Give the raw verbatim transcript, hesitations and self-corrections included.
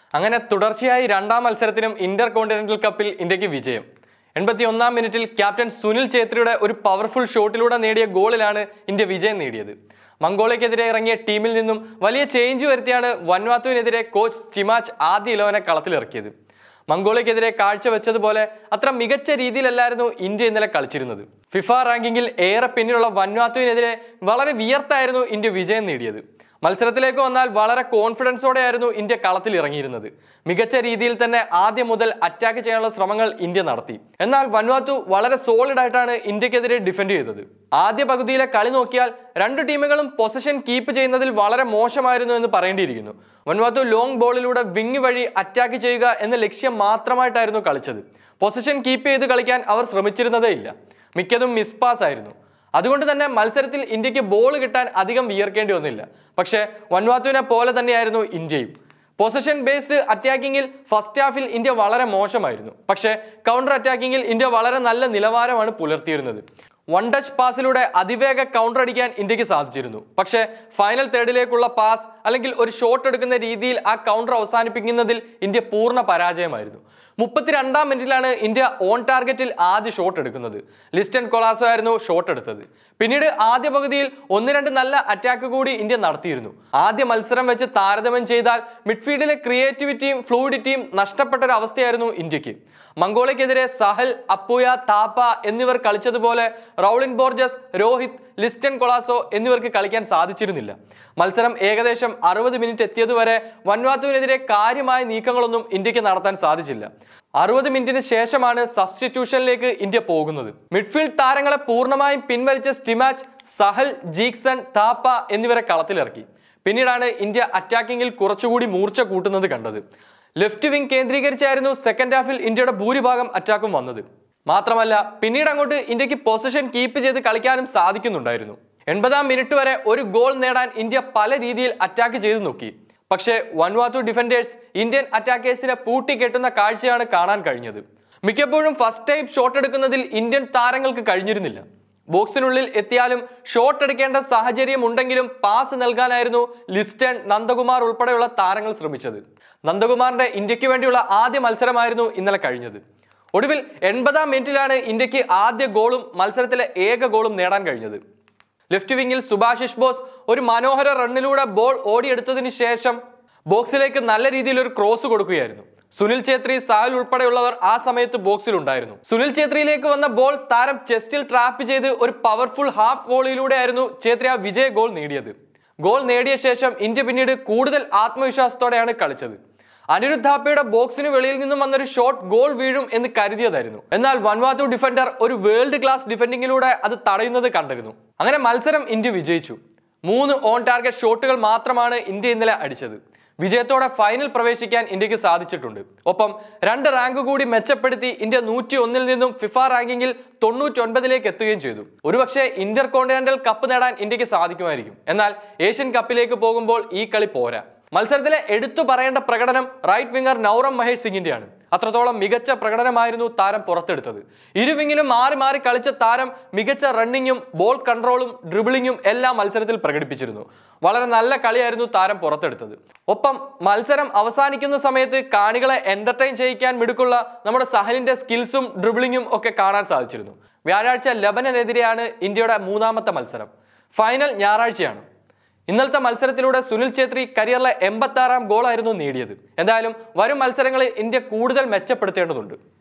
അങ്ങനെ തുടർച്ചയായി രണ്ടാം മത്സരത്തിനും ഇന്റർ കോണ്ടിനെന്റൽ കപ്പിൽ ഇന്ത്യക്ക് വിജയം. എൺപത്തി ഒന്നാം മിനിറ്റിൽ ക്യാപ്റ്റൻ സുനിൽ ഛേത്രിയുടെ ഒരു പവർഫുൾ ഷോട്ടിലൂടെ നേടിയ ഗോളിലാണ് ഇന്ത്യ വിജയം നേടിയത്. മംഗോളിയക്കെതിരെ ഇറങ്ങിയ ടീമിൽ നിന്നും വലിയ ചേഞ്ച് വരുത്തിയാണ് വൻവാത്തുവിനെതിരെ കോച്ച് സ്റ്റിമാച്ച് ആദ്യ ഇലവനെ കളത്തിലിറക്കിയത്. മംഗോളിയക്കെതിരെ കാഴ്ചവെച്ചതുപോലെ അത്ര മികച്ച രീതിയിലല്ലായിരുന്നു ഇന്ത്യ ഇന്നലെ കളിച്ചിരുന്നത്. ഫിഫ റാങ്കിങ്ങിൽ ഏറെ പിന്നിലുള്ള വൻവാത്തുവിനെതിരെ വളരെ വിയർത്തായിരുന്നു ഇന്ത്യ വിജയം നേടിയത്. മത്സരത്തിലേക്ക് വന്നാൽ വളരെ കോൺഫിഡൻസോടെയായിരുന്നു ഇന്ത്യ കളത്തിൽ ഇറങ്ങിയിരുന്നത്. മികച്ച രീതിയിൽ തന്നെ ആദ്യം മുതൽ അറ്റാക്ക് ചെയ്യാനുള്ള ശ്രമങ്ങൾ ഇന്ത്യ നടത്തി. എന്നാൽ വൻവാത്തു വളരെ സോളിഡ് ആയിട്ടാണ് ഇന്ത്യക്കെതിരെ ഡിഫെൻഡ് ചെയ്തത്. ആദ്യ പകുതിയിലെ കളി നോക്കിയാൽ രണ്ട് ടീമുകളും പൊസിഷൻ കീപ്പ് ചെയ്യുന്നതിൽ വളരെ മോശമായിരുന്നു എന്ന് പറയേണ്ടിയിരിക്കുന്നു. വൻവാത്തു ലോങ് ബോളിലൂടെ വിങ് വഴി അറ്റാക്ക് ചെയ്യുക എന്ന ലക്ഷ്യം മാത്രമായിട്ടായിരുന്നു കളിച്ചത്. പൊസിഷൻ കീപ്പ് ചെയ്ത് കളിക്കാൻ അവർ ശ്രമിച്ചിരുന്നതേ ഇല്ല. മിക്കതും മിസ് പാസ് ആയിരുന്നു. അതുകൊണ്ട് തന്നെ മത്സരത്തിൽ ഇന്ത്യക്ക് ബോൾ കിട്ടാൻ അധികം വിയർക്കേണ്ടി വന്നില്ല. പക്ഷേ വൻവാത്തുവിനെ പോലെ തന്നെയായിരുന്നു ഇന്ത്യയും. പൊസിഷൻ ബേസ്ഡ് അറ്റാക്കിങ്ങിൽ ഫസ്റ്റ് ഹാഫിൽ ഇന്ത്യ വളരെ മോശമായിരുന്നു. പക്ഷേ കൗണ്ടർ അറ്റാക്കിങ്ങിൽ ഇന്ത്യ വളരെ നല്ല നിലവാരമാണ് പുലർത്തിയിരുന്നത്. വൺ ടച്ച് പാസിലൂടെ അതിവേഗ കൗണ്ടർ അടിക്കാൻ ഇന്ത്യക്ക് സാധിച്ചിരുന്നു. പക്ഷേ ഫൈനൽ തേർഡിലേക്കുള്ള പാസ് അല്ലെങ്കിൽ ഒരു ഷോട്ട് എടുക്കുന്ന രീതിയിൽ ആ കൗണ്ടർ അവസാനിപ്പിക്കുന്നതിൽ ഇന്ത്യ പൂർണ്ണ പരാജയമായിരുന്നു. മുപ്പത്തിരണ്ടാം മിനിറ്റിലാണ് ഇന്ത്യ ഓൺ ടാർഗറ്റിൽ ആദ്യ ഷോട്ട് എടുക്കുന്നത്. ലിസ്റ്റൻ കൊളാസോ ആയിരുന്നു ഷോട്ട് എടുത്തത്. പിന്നീട് ആദ്യ പകുതിയിൽ ഒന്ന് രണ്ട് നല്ല അറ്റാക്ക് കൂടി ഇന്ത്യ നടത്തിയിരുന്നു. ആദ്യ മത്സരം വെച്ച് താരതമ്യം ചെയ്താൽ മിഡ്ഫീൽഡിലെ ക്രിയേറ്റിവിറ്റിയും ഫ്ലൂയിഡിറ്റിയും നഷ്ടപ്പെട്ട ഒരു അവസ്ഥയായിരുന്നു ഇന്ത്യക്ക്. മംഗോളിയക്കെതിരെ സഹൽ, അപ്പുയ, താപ്പ എന്നിവർ കളിച്ചതുപോലെ റൗളിൻ ബോർജസ്, രോഹിത്, ലിസ്റ്റൻ കൊളാസോ എന്നിവർക്ക് കളിക്കാൻ സാധിച്ചിരുന്നില്ല. മത്സരം ഏകദേശം അറുപത് മിനിറ്റ് എത്തിയതുവരെ വൻവാത്തുവിനെതിരെ കാര്യമായ നീക്കങ്ങളൊന്നും ഇന്ത്യക്ക് നടത്താൻ സാധിച്ചില്ല. അറുപത് മിനിറ്റിന് ശേഷമാണ് സബ്സ്റ്റിറ്റ്യൂഷനിലേക്ക് ഇന്ത്യ പോകുന്നത്. മിഡ്ഫീൽഡ് താരങ്ങളെ പൂർണ്ണമായും പിൻവലിച്ച സ്റ്റിമാച്ച് സഹൽ, ജീക്സൺ, താപ്പ എന്നിവരെ കളത്തിലിറക്കി. പിന്നീടാണ് ഇന്ത്യ അറ്റാക്കിങ്ങിൽ കുറച്ചുകൂടി മൂർച്ച കൂട്ടുന്നത് കണ്ടത്. ലെഫ്റ്റ് വിങ് കേന്ദ്രീകരിച്ചായിരുന്നു സെക്കൻഡ് ഹാഫിൽ ഇന്ത്യയുടെ ഭൂരിഭാഗം അറ്റാക്കും വന്നത്. മാത്രമല്ല പിന്നീട് അങ്ങോട്ട് ഇന്ത്യക്ക് പൊസിഷൻ കീപ്പ് ചെയ്ത് കളിക്കാനും സാധിക്കുന്നുണ്ടായിരുന്നു. എൺപതാം മിനിറ്റ് വരെ ഒരു ഗോൾ നേടാൻ ഇന്ത്യ പല രീതിയിൽ അറ്റാക്ക് ചെയ്തു നോക്കി. പക്ഷേ വൻവാത്തു ഡിഫൻഡേഴ്സ് ഇന്ത്യൻ അറ്റാക്കേഴ്സിനെ പൂട്ടിക്കെട്ടുന്ന കാഴ്ചയാണ് കാണാൻ കഴിഞ്ഞത്. മിക്കപ്പോഴും ഫസ്റ്റ് ടൈം ഷോട്ട് എടുക്കുന്നതിൽ ഇന്ത്യൻ താരങ്ങൾക്ക് കഴിഞ്ഞിരുന്നില്ല. ബോക്സിനുള്ളിൽ എത്തിയാലും ഷോട്ട് എടുക്കേണ്ട സാഹചര്യം ഉണ്ടെങ്കിലും പാസ് നൽകാനായിരുന്നു ലിസ്റ്റൺ, നന്ദകുമാർ ഉൾപ്പെടെയുള്ള താരങ്ങൾ ശ്രമിച്ചത്. നന്ദകുമാറിന്റെ ഇന്ത്യക്ക് വേണ്ടിയുള്ള ആദ്യ മത്സരമായിരുന്നു ഇന്നലെ കഴിഞ്ഞത്. ഒടുവിൽ എൺപതാം മിനിറ്റിലാണ് ഇന്ത്യക്ക് ആദ്യ ഗോളും മത്സരത്തിലെ ഏക ഗോളും നേടാൻ കഴിഞ്ഞത്. ലെഫ്റ്റ് വിങ്ങിൽ സുഭാഷിഷ് ബോസ് ഒരു മനോഹര റണ്ണിലൂടെ ബോൾ ഓടിയെടുത്തതിന് ശേഷം ബോക്സിലേക്ക് നല്ല രീതിയിൽ ഒരു ക്രോസ് കൊടുക്കുകയായിരുന്നു. സുനിൽ ഛേത്രി, സാഹൽ ഉൾപ്പെടെയുള്ളവർ ആ സമയത്ത് ബോക്സിൽ ഉണ്ടായിരുന്നു. സുനിൽ ഛേത്രിയിലേക്ക് വന്ന ബോൾ താരം ചെസ്റ്റിൽ ട്രാപ്പ് ചെയ്ത് ഒരു പവർഫുൾ ഹാഫ് വോളിയിലൂടെ ആയിരുന്നു ഛേത്രി ആ വിജയ ഗോൾ നേടിയത്. ഗോൾ നേടിയ ശേഷം ഇന്ത്യ പിന്നീട് കൂടുതൽ ആത്മവിശ്വാസത്തോടെയാണ് കളിച്ചത്. അനിരുദ്ധ് ഥാപ്പയുടെ ബോക്സിന് വെളിയിൽ നിന്നും വന്നൊരു ഷോട്ട് ഗോൾ വീഴും എന്ന് കരുതിയതായിരുന്നു. എന്നാൽ വൻവാത്തു ഡിഫൻഡർ ഒരു വേൾഡ് ക്ലാസ് ഡിഫൻഡിങ്ങിലൂടെ അത് തടയുന്നത് കണ്ടിരുന്നു. അങ്ങനെ മത്സരം ഇന്ത്യ വിജയിച്ചു. മൂന്ന് ഓൺ ടാർഗറ്റ് ഷോട്ടുകൾ മാത്രമാണ് ഇന്ത്യ ഇന്നലെ അടിച്ചത്. വിജയത്തോടെ ഫൈനൽ പ്രവേശിക്കാൻ ഇന്ത്യക്ക് സാധിച്ചിട്ടുണ്ട്. ഒപ്പം രണ്ട് റാങ്ക് കൂടി മെച്ചപ്പെടുത്തി ഇന്ത്യ നൂറ്റി ഒന്നിൽ നിന്നും ഫിഫ റാങ്കിങ്ങിൽ തൊണ്ണൂറ്റി ഒൻപതിലേക്ക് എത്തുകയും ചെയ്തു. ഒരുപക്ഷെ ഇന്റർ കോണ്ടിനെന്റൽ കപ്പ് നേടാൻ ഇന്ത്യക്ക് സാധിക്കുമായിരിക്കും. എന്നാൽ ഏഷ്യൻ കപ്പിലേക്ക് പോകുമ്പോൾ ഈ കളി പോരാ. മത്സരത്തിലെ എടുത്തു പറയേണ്ട പ്രകടനം റൈറ്റ് വിംഗർ നൗറം മഹേഷ് സിംഗിന്റെയാണ്. അത്രത്തോളം മികച്ച പ്രകടനമായിരുന്നു താരം പുറത്തെടുത്തത്. ഇരുവിങ്ങിലും മാറി മാറി കളിച്ച താരം മികച്ച റണ്ണിങ്ങും ബോൾ കൺട്രോളും ഡ്രിബിളിങ്ങും എല്ലാം മത്സരത്തിൽ പ്രകടിപ്പിച്ചിരുന്നു. വളരെ നല്ല കളിയായിരുന്നു താരം പുറത്തെടുത്തത്. ഒപ്പം മത്സരം അവസാനിക്കുന്ന സമയത്ത് കാണികളെ എന്റർടൈൻ ചെയ്യിക്കാൻ മിടുക്കുള്ള നമ്മുടെ സഹലിന്റെ സ്കിൽസും ഡ്രിബിളിങ്ങും ഒക്കെ കാണാൻ സാധിച്ചിരുന്നു. വ്യാഴാഴ്ച ലെബനനെതിരെയാണ് ഇന്ത്യയുടെ മൂന്നാമത്തെ മത്സരം. ഫൈനൽ ഞായറാഴ്ചയാണ്. ഇന്നലത്തെ മത്സരത്തിലൂടെ സുനിൽ ഛേത്രി കരിയറിലെ എൺപത്തി ആറാം ഗോളായിരുന്നു നേടിയത്. എന്തായാലും വരും മത്സരങ്ങളിൽ ഇന്ത്യ കൂടുതൽ മെച്ചപ്പെടുത്തേണ്ടതുണ്ട്.